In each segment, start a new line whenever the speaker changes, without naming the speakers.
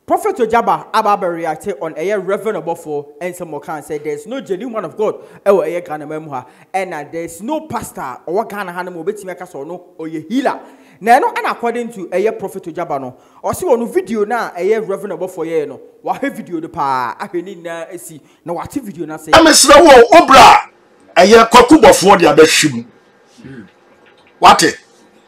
Prophet Ojaba Ababa reacted on a Reverend Obofo and some more can say there's no genuine man of God ever a Ghana memoir and there's no pastor or Ghana Hanamu Betimaka or no or ye healer. Now, and according to a Prophet Ojaba no, or see on video now a Reverend Obofo ye no, what video the pa I can see no what video na say.
I'm a slow obra a year Kokubo for the other shim. What it?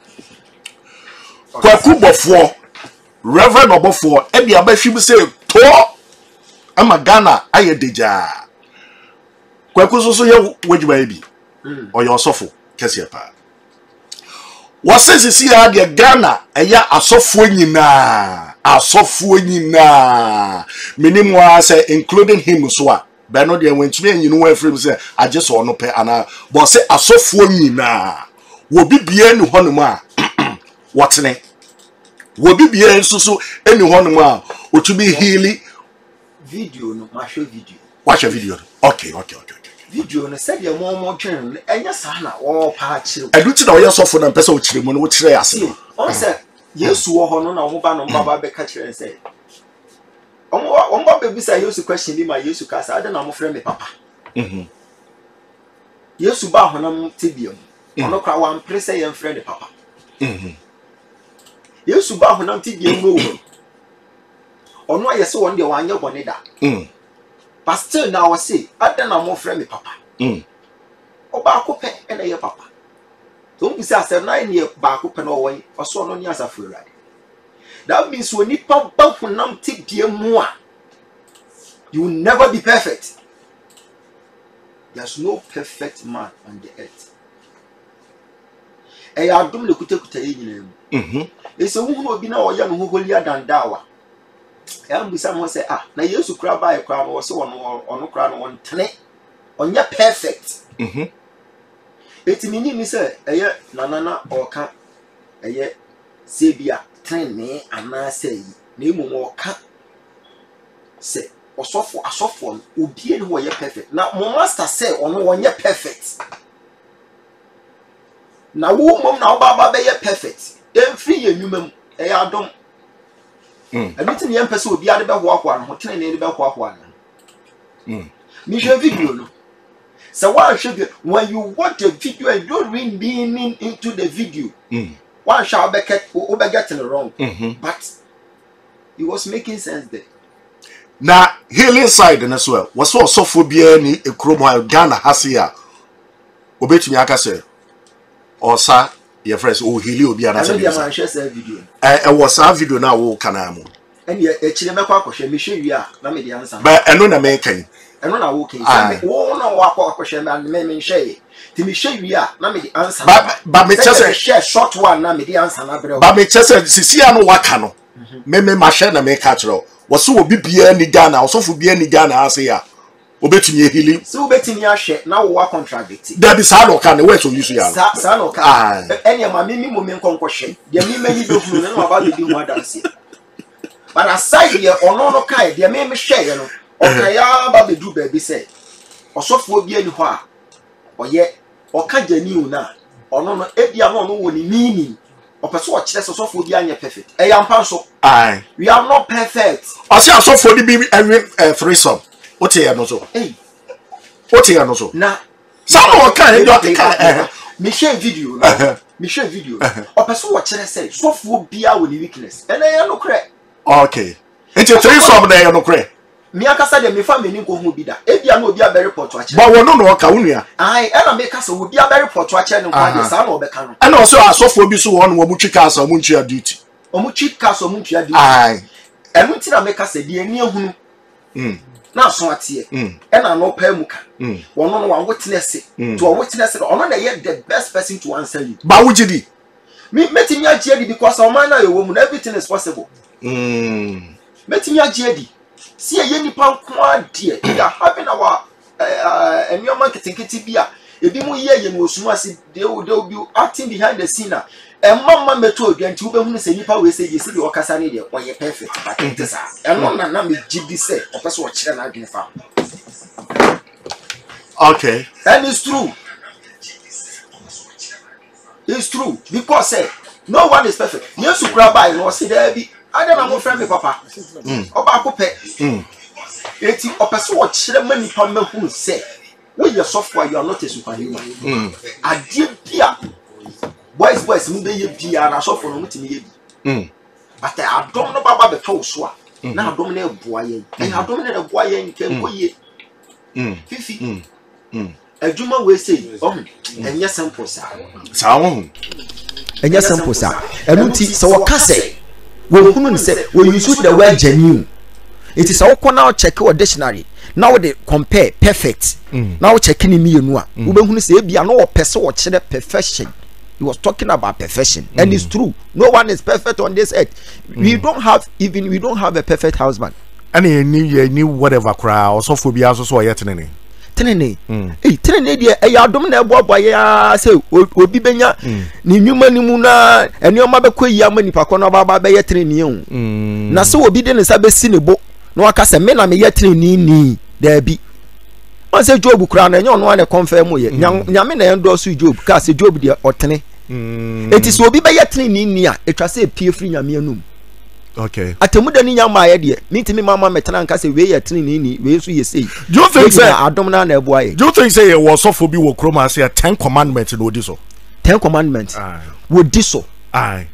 Kokubo for Reverend Obofo, and the other shim say, Tour. I'm a Ghana, I a deja. Kwakuso so your wage baby or your sofa, Cassia. What says is here the Ghana, a ya a software a software minimum say including him so. But they went to me and you know where from say I just want to pay an but say a software will be bien honuma. What's name? Will be bien so any honuma or to be healing.
Video no watch a video.
Watch a video. Okay.
Video no said your more channel and your son or patch.
I do know your software and person which remon which they are saying.
On said, yes, who are on a Baba catcher and say, on what baby say, I used to question him, I used to cast, I don't know, friend, papa. Yes, to bow on tibium. On no crowd, one place, and friend, papa. Yes, to bow on tibium. On why you saw on the one your bonnet. But still now I say, I don't know more friend, papa. Oba cope and a papa. Don't be said 9 years back open away or so on as a free. That means when you pump up when I'm take dear more, you will never be perfect. There's no perfect man on the earth. And I don't look at it. It's a woman who be now young who holier than Dawa. And someone say, ah, now you used to cry by a crown or so on no crown on tonight on your perfect. It's meaning, Miss Nana or can a year Sabia train me and I say, name more can say, or soft for a soft one will be in who are perfect. Now, my master say, on no one you're perfect. Now, woman, now Baba be perfect. Then free a human, I don't. A meeting young person will be out about walk one, or train about walk one. Mission video. So why should you, when you watch a video and don't read meaning into the video, one shall be getting it wrong. But it was making sense there.
Now, healing side and as well. Was so phobia ni a chromo Ghana Hasia. Obey me, I can say. Or, sir, your friends, oh, heal you be another
video.
I was a video now, oh, Canamo.
And yet, a Chilemaco, Michelle, you are, let me the answer.
But I know American.
And when I walk in, oh, no, walk question and men shay. To me, shay, we are, let me the answer.
But me just a
share short one, let me the answer.
But me just a Siciano Wakano. Meme Machine make catch was so be any Ghana, also for be any Ghana, I say, obey to me, healing. So betting your share now, what contradict. There be Sano can wait to use you.
Sano can. Any of my minimum concussion. There may many don't know about the more than see. But aside here, or no kind, there may be share, you know. Okay, about the do baby say, or so for be anywhere, or yet, or can't you new now, or no, if you are not only meaning, or pursue a chest or so for the perfect. I am Panso. Aye, we are not perfect. I say, so for the baby every threesome. What's here, no so? Hey, what's here, no so? Now, someone can Michelle video, Michelle video, or pursue what I say, so for be our weakness, and I am no crack. Okay, it's a threesome there, no crack. Me akasa de me family nko hu bi da e bia no obi abere report a che ba wono no ka wonua ai e na me kasa obi abere report a che no kwa de sa na obeka no e na so asofo bi so won wo mu twika asa mu ntua duty o mu twika asa mu ntua duty ai e mu ntira me kasa de ani ehunu na so atie e na no pa mu ka wono no wa witness to witness ono na ye the best person to answer you ba wugidi me metimi agye di because o man na ye wo mu everything is possible metimi agye di see a yenny pound dear. We are having our and your marketing kitty beer. If you hear you was they will be acting behind the scene. And Mamma Meto again to whom say Nipa will say you see your Cassani or you're perfect. But it is and one and me GB say, or that's what children are found. Okay, and it's true. It's true because say no one is perfect. Yes, you grab by no see there be. Ada na mo friend me papa. Oba akopɛ. Eti opeso wo kyerɛ mani pa mahu sɛ we your software you are not a superhuman. Adie bia boys mu be ye bia na software no mutimi ye bi. But adom no baba be to so a na adom na eboa ye. Adom na eboa ye nkenko ye. Fifi. Adwuma we say enye simple sa.
Sa wo.
Enye simple sa. Enu ti so wo ka say we hunu say we use the word genuine. It is all now check your dictionary. Now they compare perfect. Now checking me you know. We hunu say be no person or perfection. He was talking about perfection, and it's true. No one is perfect on this earth. We don't have a perfect husband.
And you whatever crowd or so phobia so yet tenene.
Tenene. Tenene dia e adom na ebo ya say obi benya ni nwuma ni mu na enioma bekọ yi ama nipa ko na baba be ye tenene o. Na se obi de ne sa be si ne bo na waka se me na me ye tenene ni da bi. Man say Job kura na enyo no ane confirm ye. Nyame na endo so Job ka se Job dia otene. Enti so obi be ye tenene ni a etwa se pie free nyame anum.
Okay.
Atemuda ni nyama ye de. Nti me mama metana nka se we ye tenene ni we so ye sei.
Do you think say
adom na na ebo aye?
Do you think say you was so bi wo kroma say 10 commandments no di so?
10 commandments. Wo di so.
Aye.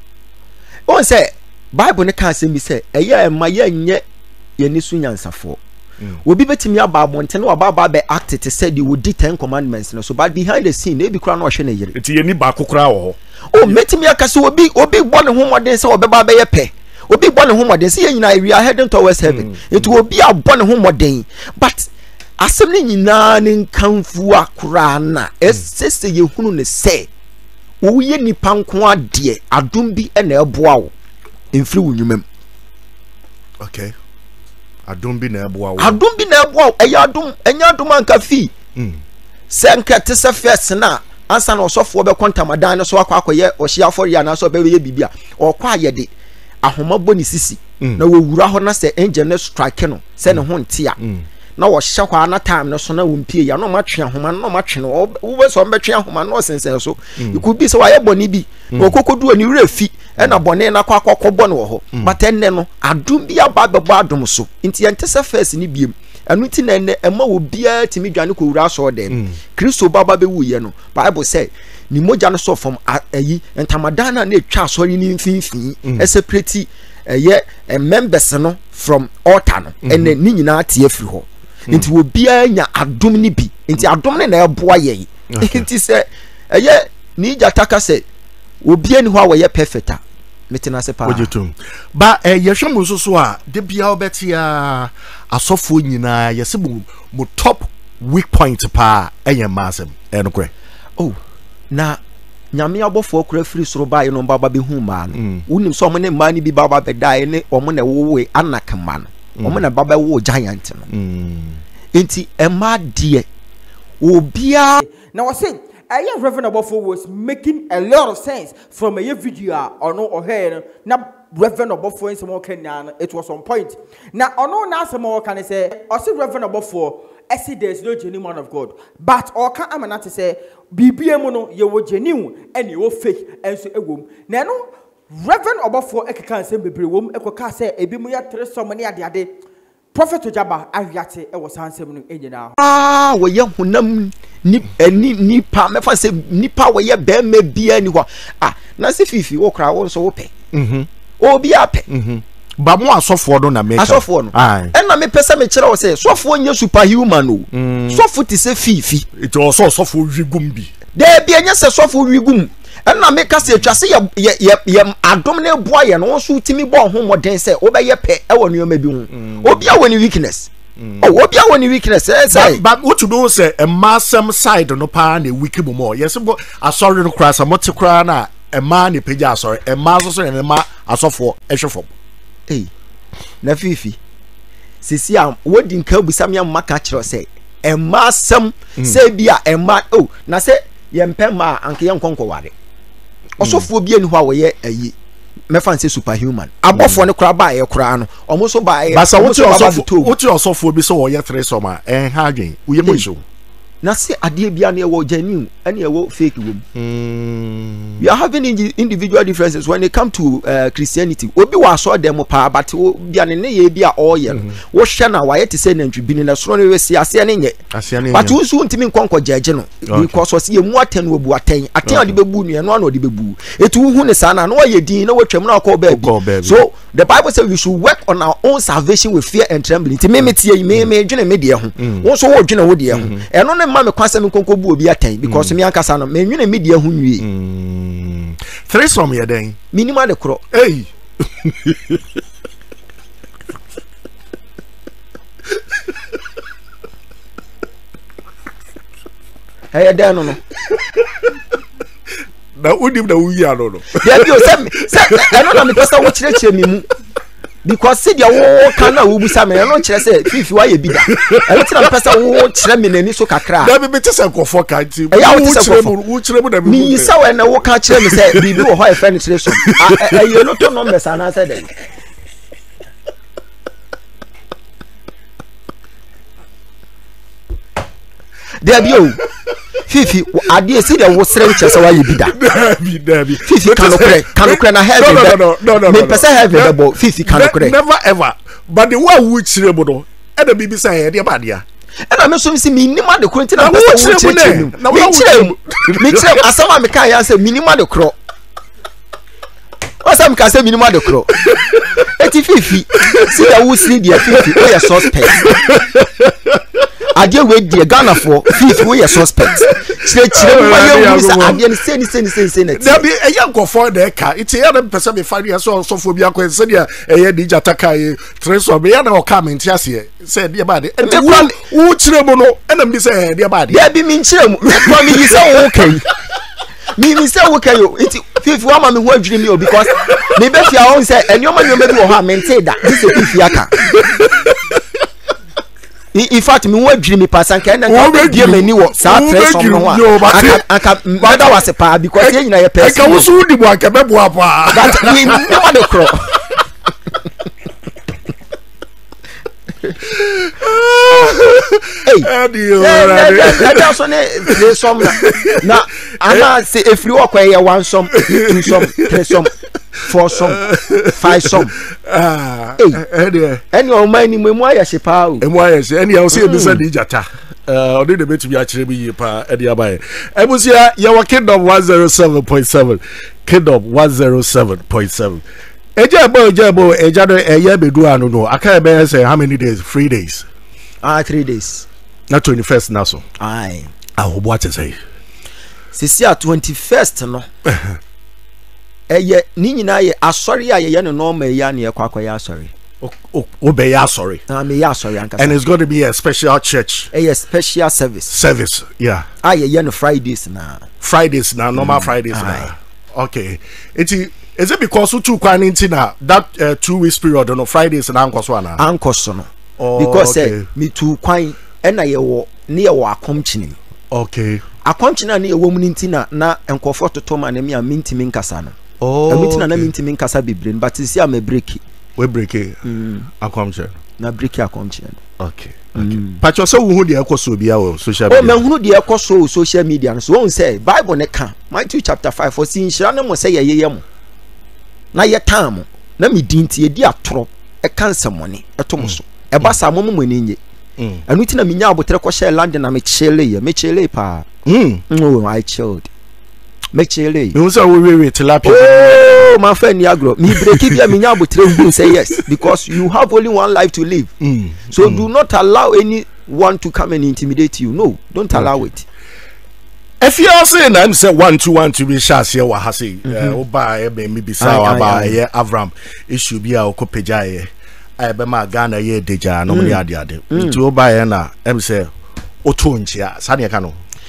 On say Bible ne ka se mi say eye ma ye nye ye ni su nyansafo. Obi betimi aba abonte na aba be act it said you would do 10 commandments no so but behind the scene e bi kura na ohwe na yire.
Eti ye ni ba kokura wo.
Oh metimi aka se obi bo ne ho moden se obeba be ye pe. Obi bo ne ho moden se ye nyina we are heading towards heaven. It will be a bo ne ho moden but asem ne nyina ne nkanfu akura na esese ye hunu ne se wo ye nipa nko ade adom bi na eboa wo emfiri wunwumam.
Okay. Adom bi na eboa wo.
Adom bi na eboa wo eya adom enya adom anka fi. Senka te se first na ansa na osofo be kontamadan no so akwakoye ohia for ya na so be ye bibia okwa ye de ahoma boni sisi na wo wura ho na se engine strike no se ne ho ntia na wo hye kwa na time no so na wo mpie ya no matwe ahoma no matwe no wo be so mbetwe ahoma no sense so iku bi se wa ye boni bi no kokodu ani wura fi e na boni na kwa boni wo ho but enne no adom bi aba bebo adom so nti ente se first ni biem anu ti na enne ema wo bia timi dwane ko wura so dem Kristo baba be wuye no Bible say ni moja no so from ayi entamadana na etwa asori ni mfinfin separate members no from altar no enne ni nyina tie afiri ho nti wo bia nya adom ni bi nti adom ne na eboa ye nti se ni jataka se obi ani ho a wo ye perfecta metina se pa
ojetum ba yehwemu so a de bia obetia asofo nyina yese mo top weak point pa masem enokre
na nyame abofo okura free soro ba ye no baba be hu ma no unim so mo ne ma ni bi baba be dai ne omo na wowe anakama no omo na baba wo giant no enti ema de obia
na was saying Reverend Obofo was making a lot of sense from a video or no or hair na Reverend Obofo in some Kenya it was on point now or no na some more can say or see Reverend Obofo I see there's no genuine man of God but or can amana to say BBM no you were genuine and you were fake and so ewom na no Reverend Obofo can say bebre wom ekoka say ebi mu ya tre so many ade Prophet Ojaba awiate e was ansem no enyina
wo ye hunam ni pa me fa say nipa wo ye be ma bia ni ho na se fifi wo kra wo so wo pe obi ape
ba mo asofo do na me
asofo no na me pese me kire wo say sofo nye superhuman o sofo ti se fifi
it also sofo wigum bi
de bia nye se sofo wigum na me ka se twase ye adom na eboa ye no so timi bo ho moden se wo be ye pe e wo nyoma bi hu obi a woni weakness obi a woni weakness say
but what to do say a massam side no pa na weak bo mo yes bo asori no kra sa mote kra na e ma ne peja asori e ma so ne ma asofo e hwefo
na fifi sisi am wodi nka busam ya maka kire say e massam say bia e ma na say ye mpema anke ye nkonko ware osofo bi eni ho a wo ye ayi me fan say superhuman abofo ne kura ba ye kura no omo so ba ye
basa wo ti osofo bi so wo ye 3 soma ha adwen wo ye mo show
na se ade bia na ewo genuine and ewo fake wom. We are having individual differences when it come to Christianity. Obi wa so dem pa but bia ne ye bia all ye. Wo hwe na wa ye te say nantwi bi ne so no we si ase ne nye. But wo so ntimi nkonko jeje no because wo se ye mu aten wo bu aten ode bebu nu no ode bebu. Etu hu ne sa na no ye din na wo twam na ko ba bi. So the Bible says we should work on our own salvation with fear and trembling. Ti me tie me dwene me de ho. Wo so wo dwene wo de ho. Eno ne ma me kwasem nkonko bu obi aten because me ankasa no me dwene me de ho nwie.
Threesome ye den.
Minima de kro.
Hey.
Hey den no.
Na udim na uyi ano no.
There be o say eno na me pesa wo kire mi mu. Because see dia wo kan na wo busa me no kire say fifi wa ye bi da. Eno ti na pesa wo kire me nani so kakra.
Da be tese nkofo kan ti. Wo kire mu da me.
Mi sa we na wo kan kire me say bibi wo ho e friend kire so. You no to numbers ana say den. There be o Fifi ade si de wo sere nche se wa ye bi da. Dabi. Fifi kanokre na heaven. No. Me pesa heaven double Fifi kanokre.
Never ever. But the one wo kire mu no e da bibi say e de ba dia.
E na me so si minima de kro nti na pesa wo kire mu. Na wo kire mu. Me kire asama me kan ya say minima de kro. Osam ka say minima de kro. Eti Fifi si da wo siri dia Fifi o ye suspect. Ade we die Ghana for Fifi we ye suspect. Chire ma ye wu sa ade ne say na.
There be a young nkofo de ka. It's a young person be find you so for bia ko say dia e di jata kai treso be ya na o comment ase say dia ba de. Wo chire mu no e na me say dia ba de.
There be me chire mu. Ko me yi say wo kai. Me say wo kai yo. It's Fifi wa ma me ho adwiri me o because me be fia won say enyo ma bi wo ha mente da. This is Fifi aka. In fact, me wa dwiri me pasan kan na ka me ni wo sa tresom no aka whether was a pa because ye nyina ye person.
Aka wo so di bo aka be bo apa.
But we never the cro. Hey, that's on it. Some na ana say if you walk away one some, two some, three some, four some, five some. Hey, any of my name, why I say, Pau,
and why I say, any I'll see a business jata. Or did a bit to be actually be pa at the abai. I was here, your Kingdom 107.7, Kingdom 107.7. Ejabo, ejado, a year be do I don't know. I can't say how many days, 3 days.
3 days.
Not 21st now, so.
Aye.
I will what to say.
Sisia 21st no. Eye ni nyina ye asori a ye no normal ya na ye kwakoya asori.
Obey sorry.
Me ya sorry anka.
And it's going to be a special church.
A special service.
Service, yeah.
Ye no Fridays na.
Fridays na, normal Fridays na. Okay. Is it because you two quarantine na that 2 weeks period on Fridays na ankoso na?
Ankoso no.
Oh,
because
okay.
Me too kwan na ye wo ne ye wo akomchini.
Okay.
Akomchina na ye wo mu ntina na enkofo toto ma na me amintimi nkasa no.
Oh.
Amitina na mintimi nkasa bebrain but see am break.
We break it. Akomche.
Na break akomche.
Okay. Okay. But you so who the ekoso bia o social
media.
Oh,
me who the ekoso social media so won say Bible ne kan Matthew chapter 5 for sin shira ne mo say ye mo. Na ye tam na me dinti ye di atoro e kan samone eto so. E ba sa mo ni nye. Anu ti na me nya abotre ko share land na me chele pa. Oh, I chilled. Make chile. You
say we tilapia.
Oh, my friend Niagro. Me break if you minya butre say yes because you have only one life to live. So do not allow anyone to come and intimidate you. No, don't allow it.
If you are saying I'm say 1 2 1 to be shas here wa hasi oba be me bisa aba ye Avram issue bia okopeja ye I be ma Ghana ye deja no me ade nti oba ye na em say otonchia sane ka no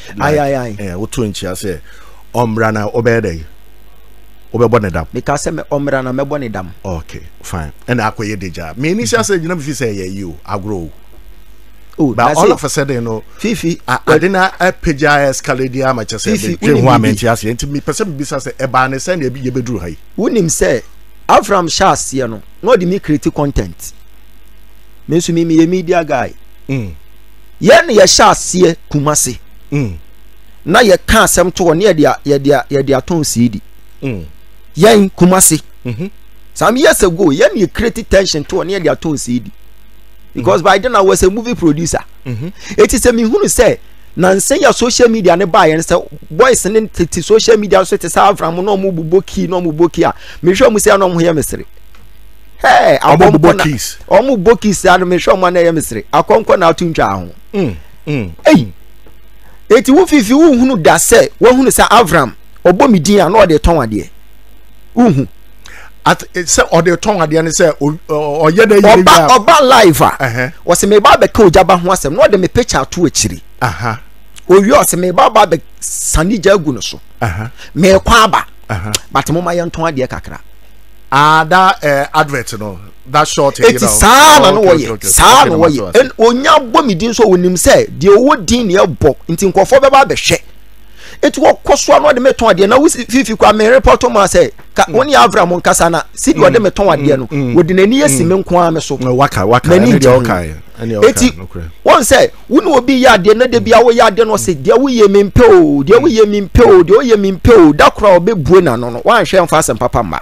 otonchia say omrana obede obebone dam
because say me omrana mebone dam.
Okay, fine. And akoye deja me ni say you know me say ye you agro.
Oh,
but all of a sudden, you know,
Fifi,
I didn't PJ escaladia much as
Fifi,
into me, person business a ban send a be bedroom high.
Wouldn't him say, Avram Shas, you know, not the me creative content. Means me a media guy. Yen ya Shas here, Kumasi. na ye ka asem to ne ye de aton CD yen Kumasi some years ago yen you create tension to ne de aton CD because by then I was a movie producer it is a me who say nansen ya social media ne buy and say boys ne to social media so te say from no mu boki a me hwe mu say no ho ye mesere hey omu bokis and me hwe mu na ye mesere akonko na atuntwa ho hey eti wo fifi wo hunu da say wo hunu say Avram obomidin a no de ton ade uhu
at say o de ton ade ne say oye da yiri
oba live wo se me ba be ka ojaba ho asem no de me picture to akiri owi o se me ba be sanija agu no so me kwa aba but mo ma ye ton ade kakra
that advert no that short
you know sana no woye en onya bomidin so wonim say de owo din ne ebo nti nkofo be ba be hwe eti wo koso no de meton ade na wo fifi kwa me report ma say woni Avram nkasa na sidi wo de meton ade no wo de nani yesime nko a me so
waka
ani de okay eti won say woni obi ya ade na de bia wo ya ade no say de wo ye mempeo de wo ye mempeo da kura obebuo na no wan hwe mfa asem papa ma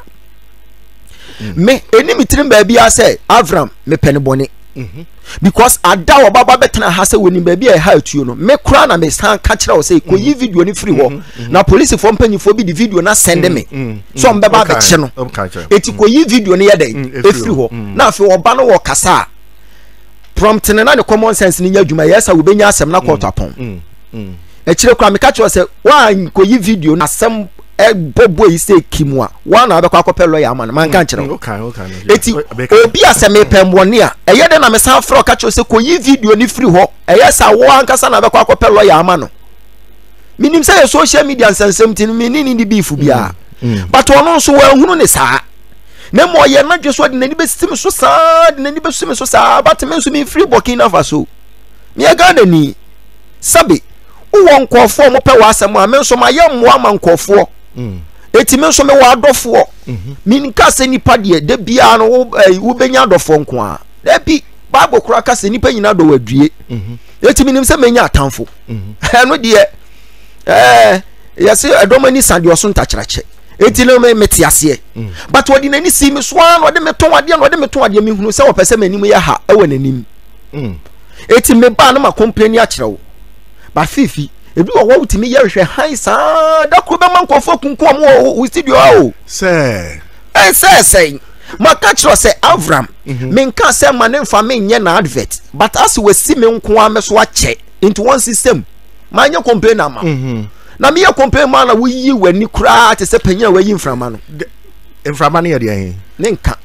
me eni mitrim ba bia say Avram me pene bone because ada wo baba betena ha say woni ba bia e ha atuo no me kura na me san ka kira wo say ko yi video ni free wo na police for mpanyifo bi di video na send me so mbe ba be che no eti ko yi video ni ye dey e free ho na afi wo ba no wo kasa prompt na the common sense ni nya adwuma yesa wo benya asem na court apon e kire kwa me ka kira say wa ko yi video na asem bobo yi say kimwa wa na abekwa akopɛ lawyer ama na man kan kire eti obi asem pembone a eye de na me san fro ka kire say ko yi video ni free ho eye sa wo ankasa na abekwa akopɛ lawyer ama no minim say social media nsensem tin minini ni beef bia but ono so wa hunu ne saa na mo ye na dweso de nani besim so saa de nani besim so saa but me so me free Burkina Faso me ga na ni sabe wo nkofo mo pe wa asem a me so ma ye mo ama nkofo eti me so me wa adofo min ka se nipa de bia no wo benya adofo nko a da bi Bible kura ka se nipa nyina do wadue eti minim se menya atamfo no de yase adomani sande oso ntakyerache eti no me meti ase but wodi nani si me so an wodi me ton ade me hunu se wo pese manim ye ha e wananim eti me ba no ma complain akyerewo ba fifi ebi wo wutimi ye hwe han sa da ko be man kofo kunkom wo studio o
say
ma catch us say Avram me nka say ma ne mfa me nye na advert but as we see me nko a me so ache into one system ma nye complain ama na me ye complain ma na wo yi wani kura te se panya wa yi mframa no
mframa ne ye de hen
ne nka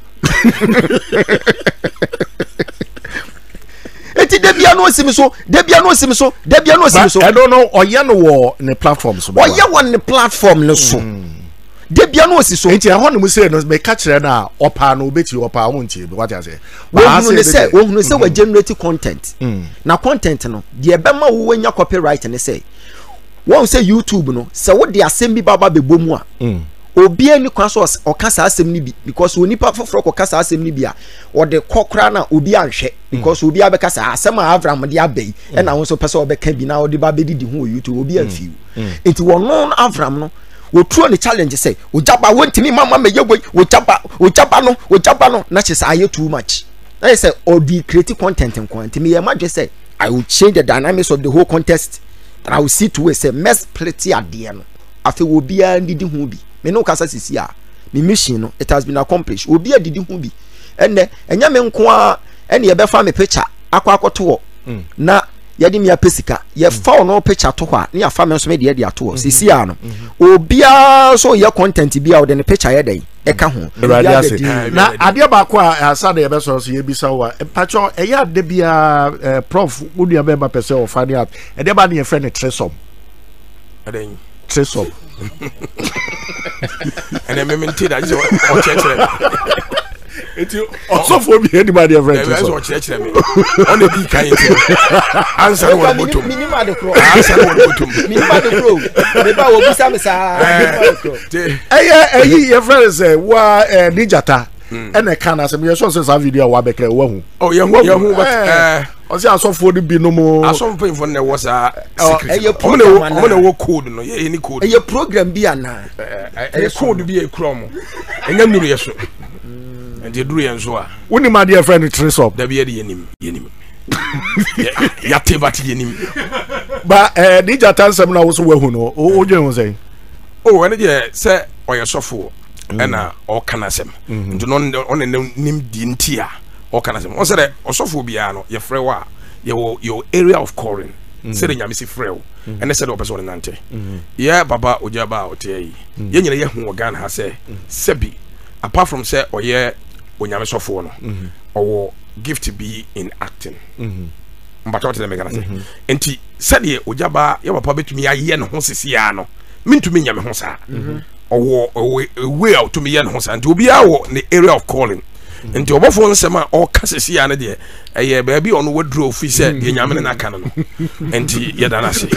eti debia no osimi so I
don't know oye no wo ne platform so
oye won ne platform no so debia no osi so
enti ho ne mu say no me ka kire na opa no obeti opa wontie be what I say
wo hunu se we generate content na content no de be ma wo nya copyright ne say won say YouTube no se wo de asem bi baba be bomu a obi ani kwa so okasa asem ni bi because onipa foforo kokasa asem ni bi a ode kokra na obi anhwe because obi abekasa asem a Avram de abai e na won so pese obeka bi na ode ba bedidi ho YouTube obi afiu enti wono Avram no wo true ne challenge say ojaba wontimi mama me yeboy ojaba no na chese aye too much na say odi create content enti me imagine say I will change the dynamics of the whole contest and I will see to say mess plenty ade no afi obi a ndidi ho bi me no kasa sisi a me mission no it has been accomplished obi adidi hu bi enne enya me nko a enne ye befa me picture akwakoto na ye de me apesika ye fa no picture to ho na ya fa me so me de de ato sisi a no obi a so ye content bi a o de ne picture ye den e ka ho
na ade ba ko a asa de ye be so ye bisa wa pacho e ya de bia prof wodua be ba pese o fa de at e de ba ne ye friend tresom
aden
tresom
and then maintain that or church
it also for me anybody ever
that's what church me on the big kind answer one bottom
minima de pro
answer one bottom
minima de pro the ba wo bisa me sa
your friend say wa nijata ene kan asem ye so say video wa beka wa hu
oh ye hu but
o say asofo de bi no mo
asofo info na was a
secret
omo na wo code no ye ni code
e program bi ana
e code bi e kro mo enya nuru ye so enti duru ye nso a
woni ma dear friend trace up
da bi ye yenim ya tebati yenim
ba dija tansem na wo so wa hu no o dwen ho say
oh ene je say oyesofo ena o kanasem nti no on nim di ntia o kanasem o say osofo bia no ye frɛ wa your area of calling say the nyame si frɛ wo ene say the person nante ye baba ojaba otai ye nyina ye hu organ ha say sebi apart from say oye onyame sofo no owo gift to be in acting mbata wote mega na say enti sɛde ojaba ye papa betumi aye ne ho sisi ya no mintumi nyame ho sa owo way out to me yen ho sa nti obi awo the area of calling nti obofo nsema o kasisi ya ne de eye baabi ono wadro fi se ye nyame na aka no nti ye dana se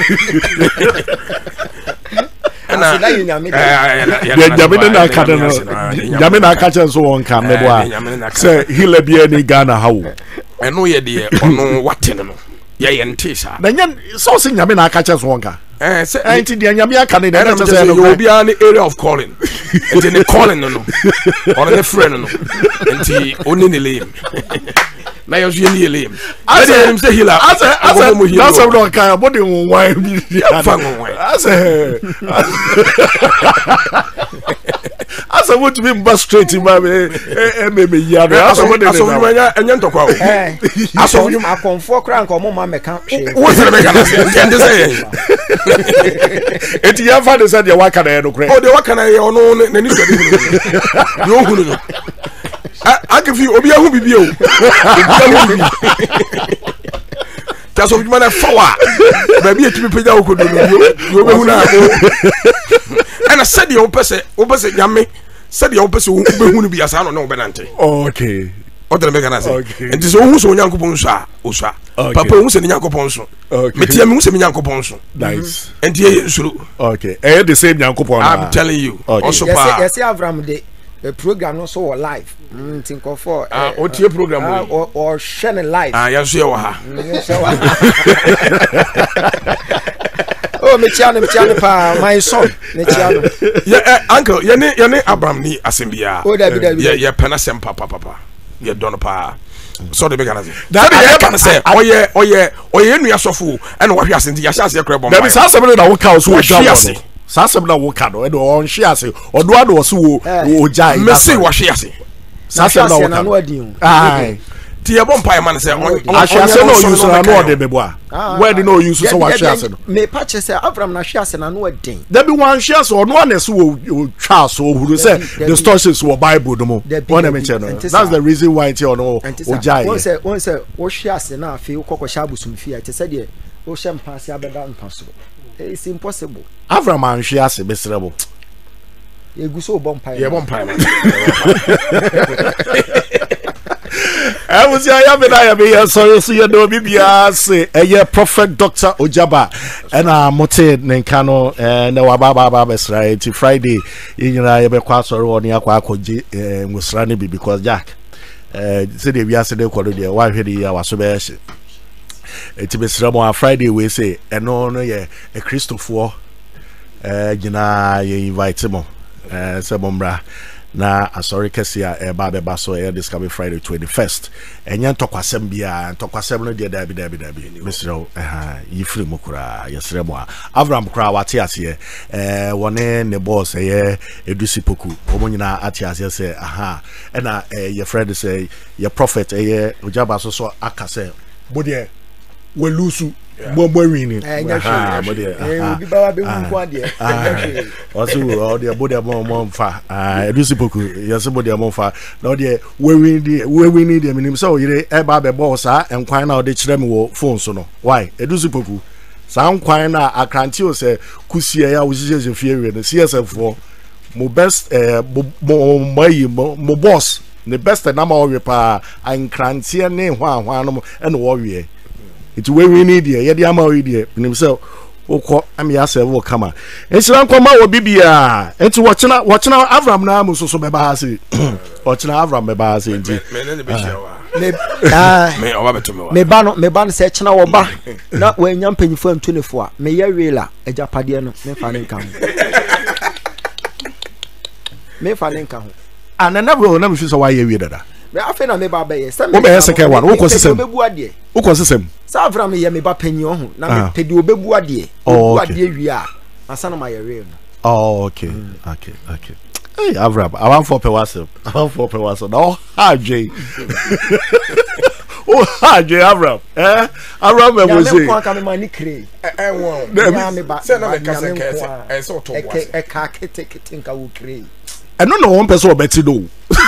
ana nyame na aka no nyame na aka chen so won ka mebo a se hila bia ni Ghana hawo
eno ye de ono watene no ye ntisa
na nya so se nyame na aka chen so won ka
say
anti dia nyame aka ne na
say you be an area of calling and in the calling no or the friend no anti oni ne lem na yo so ni lem as him say hila as
that's what don't kind body wine bi as I want to be bus straight in my me ya as I want
to enya ntokwa o
as of you akonfo kra nko mo ma meka hwe
wo se meka na say
eti ya fa de say de waka na no kra
o de waka na ye ono na ni so de yo hunu no akefi obi ahu bibi o taso bi mana fawa ba bi etimi pega wo kodo yo be hunu ana said you pese nyame said you pese wo be hunu bi asa no na wo benante
okay
odere mega na say enti so hu so onyankopon so a osua papa hu se nyankopon so metia me hu se nyankopon so
nice
enti ye suru
okay the same nyankopon
I'm telling you also pa
yes Avram de the program no so live think of for
o tie program
or share live
ya so ye wa ha
oh me chiano pa my son me chiano
yeah uncle ye ne Abraham ni asembia
oh da
ye pena sem papa ye don pa so de bega na say that ye can say oye enu asofo and wo hwe asenti ya hye kra bomba
there be some na wo ka so wo da sasem na wo ka no e do on hwe ase odo ado wo so wo jai
me say wo hwe ase
sasem na wo ka ai
ti ye bompa e man say on
hwe ase no use na no de bebo a where do no use so wo hwe ase no
me pa che say Avram na hwe ase na no den
there be one hwe ase ono na so wo twa so ohuru say the stories wo bible do mo one na me che no that's the reason why ti ono o jai
one say wo hwe ase na afi wo kokko sha busum fi a che say de wo hwe mpa ase abeda mpa so it's impossible
Avram an hwe ase besrebo
eguso bompa
ye bompa
I was ya be so you know bibia say prophet Dr. Ojaba and mote nenka no na wa baba besra enti Friday yinyina ye be kwa sori woni akwa akoje ngusra ne bi because Jack say dey biase dey kwado dey wa hwe dey ya waso be hye enti besra mo Friday we say eno no ye a Christopher gina ye invite mo se bombra na asori kesia eba beba so discover Friday 21st enya ntokwasem bia ntokwasem no de dabi mesro yifri mokura yesre mo Avram kura wate ase wone ne boss edusi poku omonyina ate ase se na your friend say your prophet Ojaba so akase bodie welusu Bombwini
bi bawa be hu kwa de
also the body mom fa edusi poku yes body mom fa na the we need the minim so yire e ba be boss enkwan na de kire me wo phone so no why edusi poku sa nkwan na akranti o se kusie ya wo sise fie we no CSF mo best mo boss the best na ma wo pa ankranti ne hwa no e no wo we it we need here ye dey ama we dey nim say wokɔ am ya sɛ wo kama ensira nkɔma wo bibia enti wɔkyena Avram na mu so bɛba ha se wɔkyena Avram bɛba ha se enti
me oba beto me wa
me ba no sɛ kyena wo ba na wanya mpanyifo antunefo a me yɛ wela agapade no me fa ne nka ho me fa ne nka ho
anana bro na me fi so wa yɛ wie dada
me afi na me ba bɛyɛ sɛ
wo bɛyɛ second one wo konsisem
obebu ade
wo konsisem
sɛ Avram yɛ me ba panyi ho na me pedi obebu ade wie a asana ma yɛ real no
oh okay hey Avram I want for pewasem no haje oh haje Avram Avram me go say
me kwa ka me mani kre
won
me ba
say na me ka say so to
wa e ka kete nka wo kre
eno no one person obeti do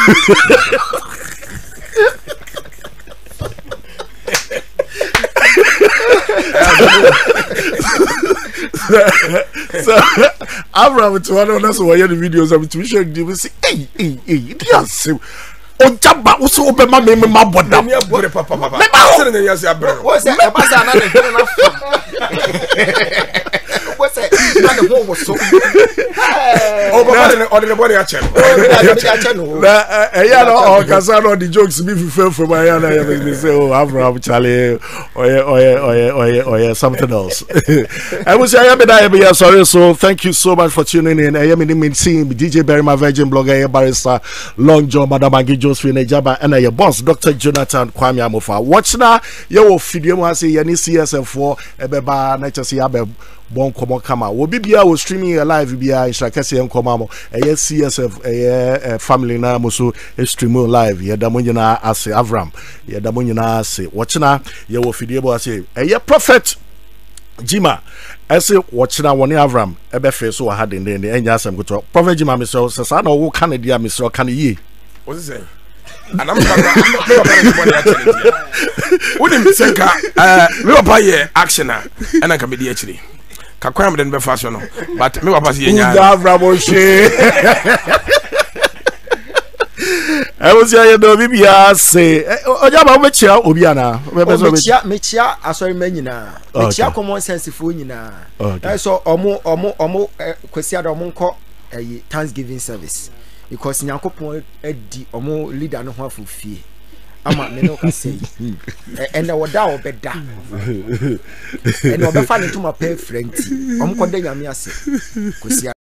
so Avram to one that's why the videos I'm to share you see hey yes ojaba wo so be ma me boda
me abore papa say na yasi abre
wo say e ba sa na ne na fa wo say na ne ho wo so
oh papa the body a check
na eya no o kasa no the jokes be from eya na ya me say oh Avram Charlie or something else. I will say I am sorry, so thank you so much for tuning in. I am in the scene DJ Barry, my virgin blogger, barrister, Long John, Madam Angie Josephine Ejaba, and your boss, Dr. Jonathan Kwame Amofa. Watch now, you video I say any CSF4, Ebeba, Nature Siabe. Bon komo kama wo bibia wo streaming live bia inshakase enkoma mo CSF family na mo so stream live ye da mo nyina ase Avram ye da mo nyina ase wochina ye wo fidie bo ase prophet Jima ese wochina woni Avram ebe fe so ha den enya asem goto prophet Jima me so sa na wo kan dia me so kan ye
what is it anam ka me wa pare body actually woni senka me wa pa ye action na ena ka me di actually kakwam den be fashion no but me papa se yenya
Avram she I was here do bibia say ojaba me chia obi ana
me chia asori manyina me chia common sense fo nyina so omo kwesi ada omo nko Thanksgiving service because nyankopon edi omo leader no ho afofie ama me no ka say and the woda obeda and obefa ne to my pay friend omo ko de nyame ase kwesi